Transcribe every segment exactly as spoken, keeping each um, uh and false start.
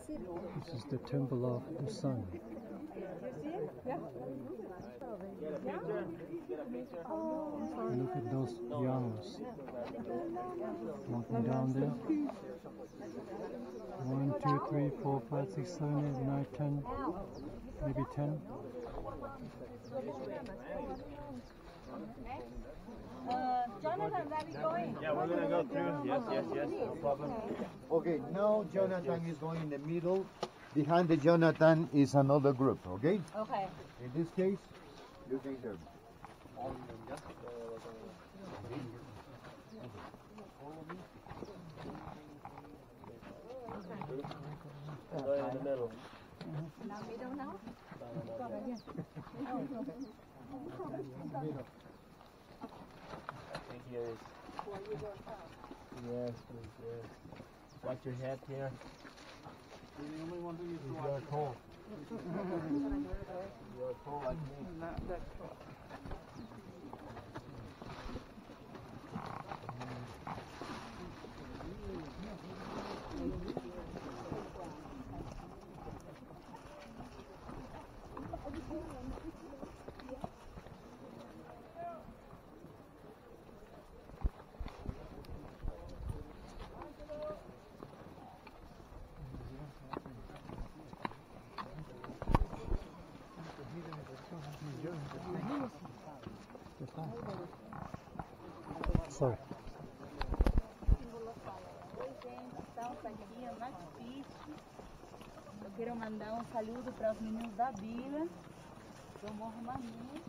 This is the Temple of the Sun. You see it? Yeah. Look at those llamas walking down there. One, two, three, four, five, six, seven, eight, nine, ten, maybe ten. Uh, Jonathan, where are we going? Yeah, we're gonna go through. Yes, yes, yes, no problem. Okay, now Jonathan is going in the middle. Behind the Jonathan is another group, okay? Okay. In this case, you can hear me. Go in the middle. Now we don't know? I think here is. Yes, please, yes. Watch your head here. The only one who needs to watch. You're tall. You're tall like me. Not that tall. Sorry. Oi, gente, estamos aqui em Machu Picchu. Eu quero mandar um saludo para os meninos da vila, do Morro Manu.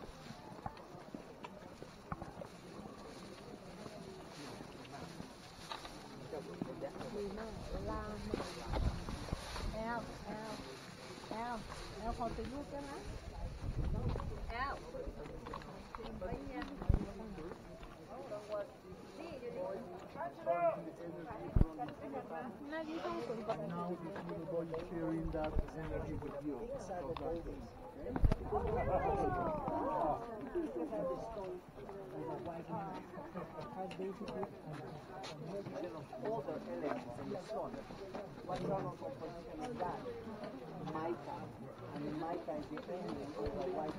El, El, El, El, còn tiếng nước cái lá. El. Now everybody sharing that energy with you. All the elements in the sun. What kind of composition is that? Mica. And the mica is the element of the white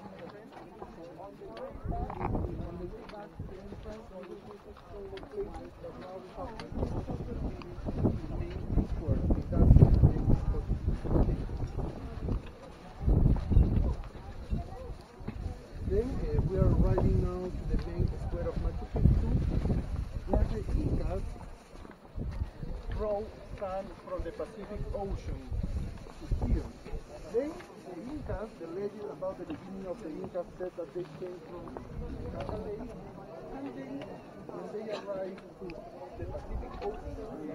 Then uh, we are riding now to the main square of Machu Picchu, where the Incas brought sand from the Pacific Ocean to here. Then the Incas, the legend about the beginning of the Incas said that they came from Canada Lake, and then when they arrived to the Pacific Ocean,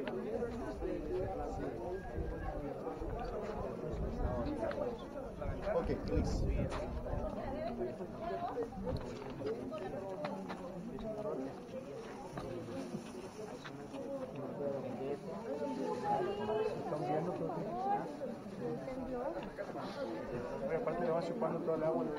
okay, please. Aparte le va chupando toda el agua.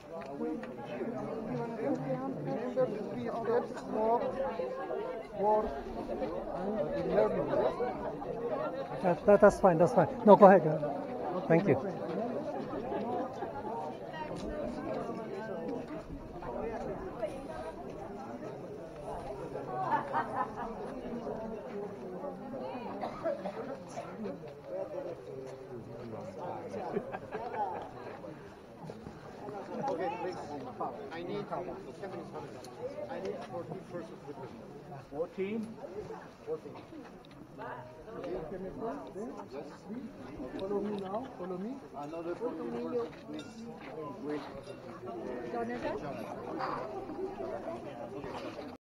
Remember the three steps: walk, work, and learning. That, that, that's fine, that's fine. No, go ahead. Go ahead. Thank you. Okay, please. I need I need fourteen persons with me. fourteen? fourteen. Okay, can you come? Yes. Follow me now. Follow me. Another fourteen persons, please. Wait. Jonathan? Jonathan.